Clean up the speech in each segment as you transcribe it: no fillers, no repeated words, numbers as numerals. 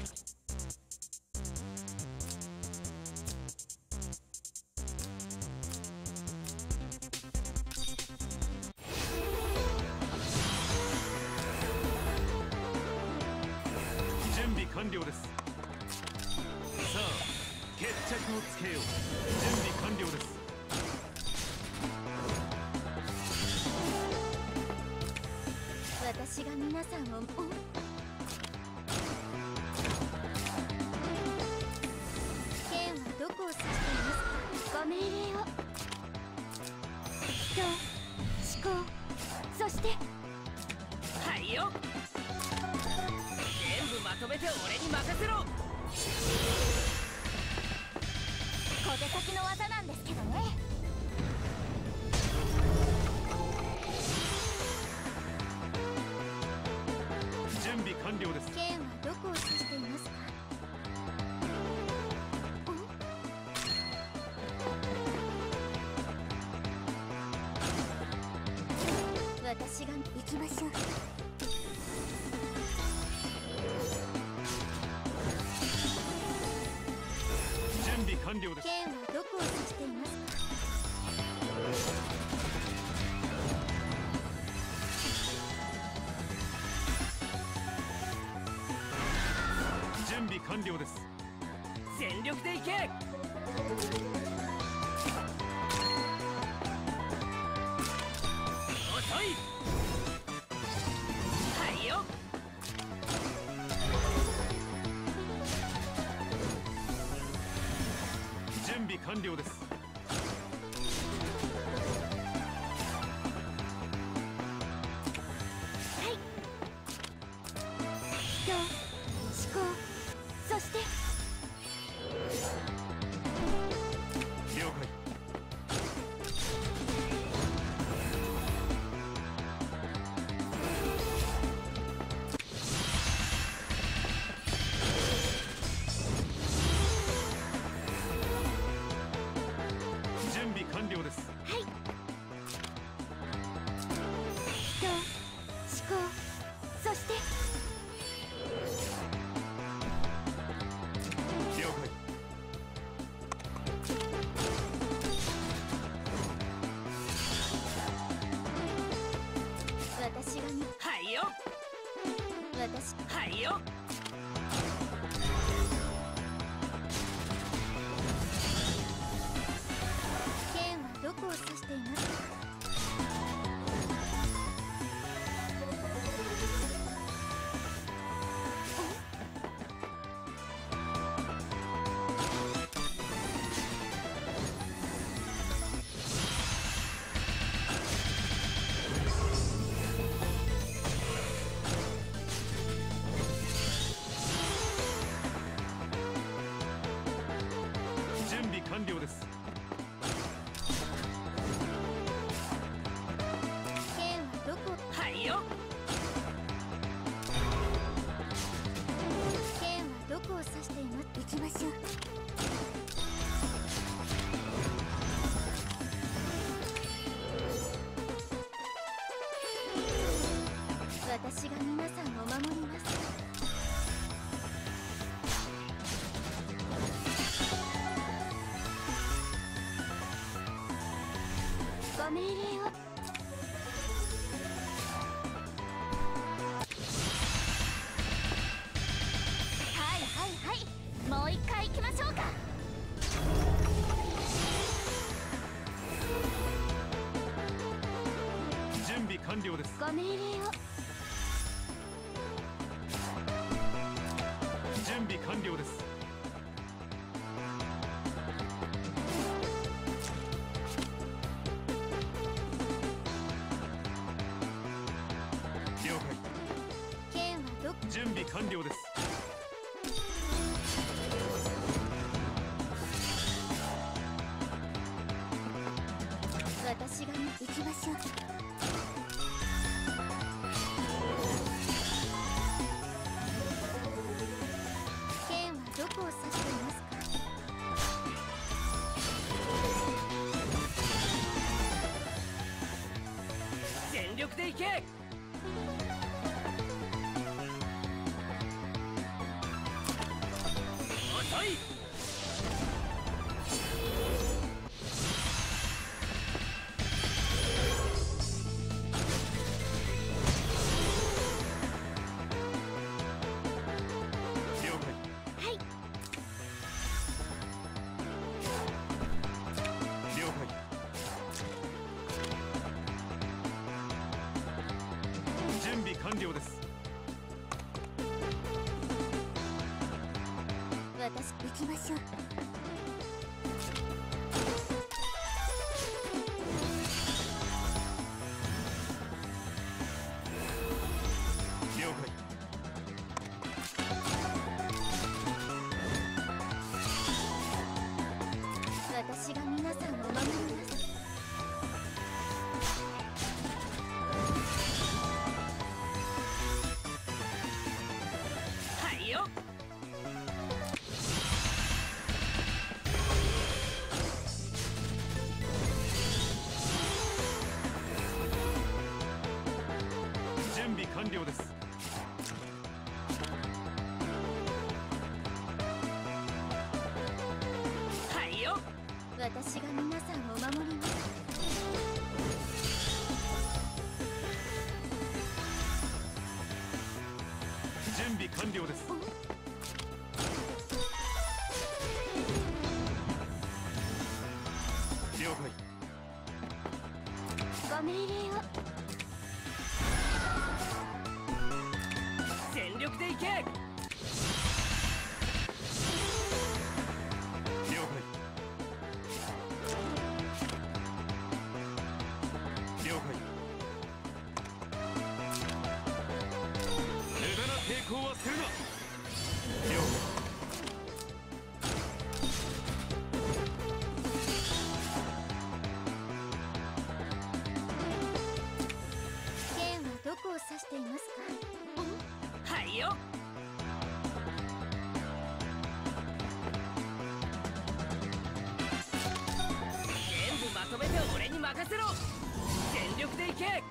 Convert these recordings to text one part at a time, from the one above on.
準備完了です。さあ決着をつけよう。準備完了です。 私が皆さんを剣はどこを指していますか。ご命令を。人、思考、そしてはいよ。全部まとめて俺に任せろ。 小手先の技なんですけどね。 準備完了です。 剣はどこを指していますか。私が行きましょう。 準備完了です。 剣はどこを指していますか。 準備完了です。 全力でいけ。遅い。はいよ。 準備完了です。 はい。人、思考、そして了解。準備完了です。 はい。人、思考、そして了解。 私がね。 はいよ。 私はいよ。 剣はどこを指していますか。 準備完了です。 剣はどこ。 はいよ。 剣はどこを指しています。行きましょう。私が皆さんを守ります。ご命令を。はいはいはい、もう一回行きましょうか。 準備完了です。 ご命令を。 準備完了です。了解。 剣はどこ。 準備完了です。 私が行きましょう。剣はどこを指していますか。 全力でいけ。 私行きましょう。 了解。 私が皆さんを守ります。 はいよ。 準備完了です。 はいよ。 私が皆さんを守ります。 準備完了です。了解。 ご命令を。 全力でいけ。 了解。了解。無駄な抵抗はするな。了解。 剣はどこを指していますか？ はいよ。全部まとめて俺に任せろ。全力でいけ。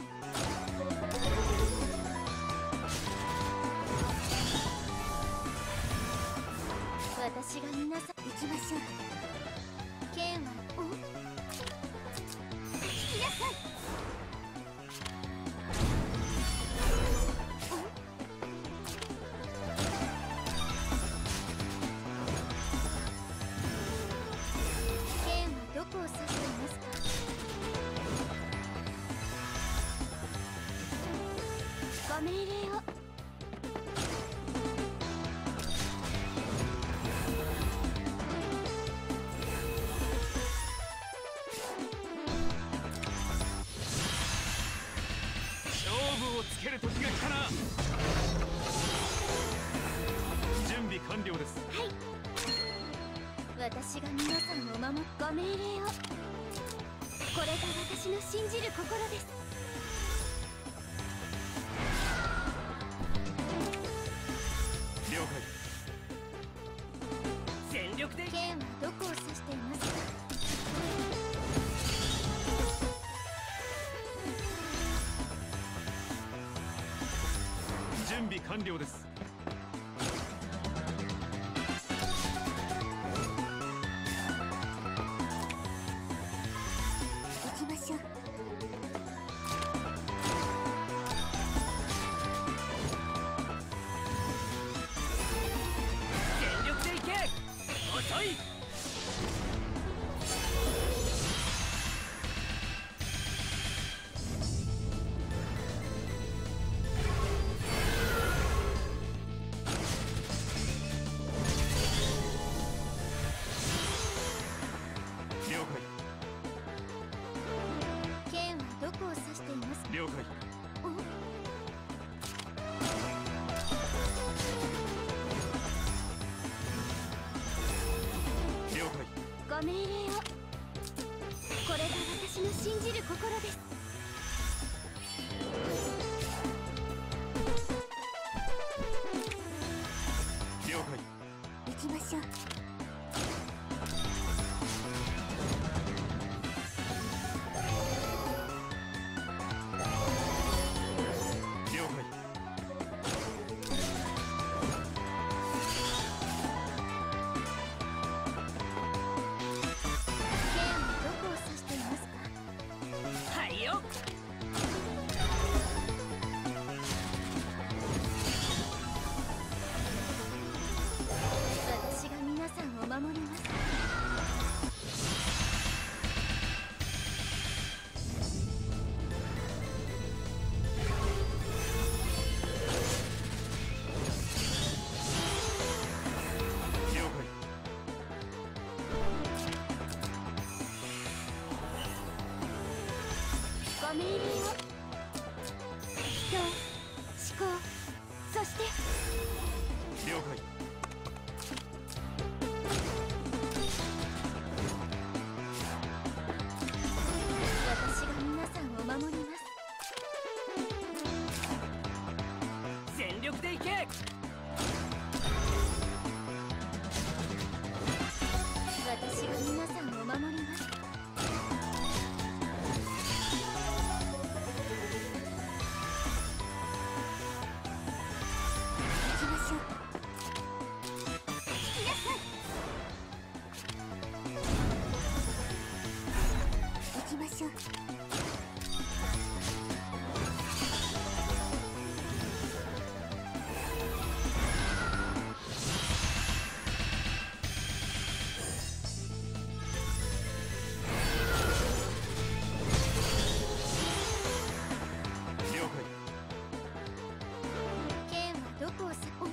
私が皆さん行きましょう。剣は引きなさい。剣はどこを指していますか？ご命令を。 勝負をつける時が来たな。準備完了です。 はい。私が皆さんを守るご命令を。これが私の信じる心です。 了解。 全力でいけ。 剣はどこを指していますか？ 準備完了です。 行きましょう。 全力でいけ。遅い。 了解。 剣はどこを指していますか？ 了解。了解。 ご命令を。これが私の信じる心です。 了解。 行きましょう。 了解。 剣はどこを指していますか？ はいよ。 私が皆さ了解。 剣はどこをさお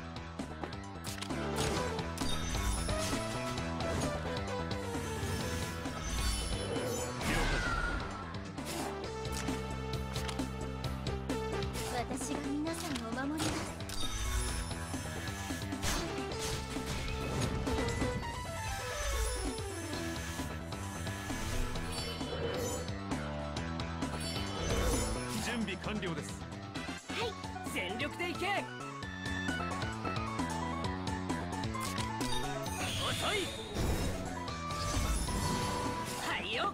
私が皆さんを守ります。 準備完了です。 全力でいけ。遅い。はいよ。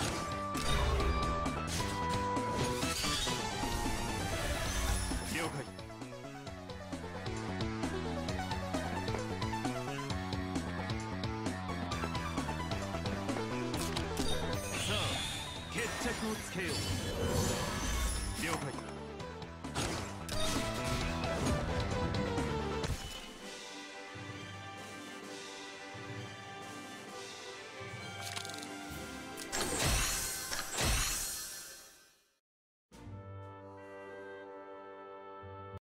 了解。さあ決着をつけよう。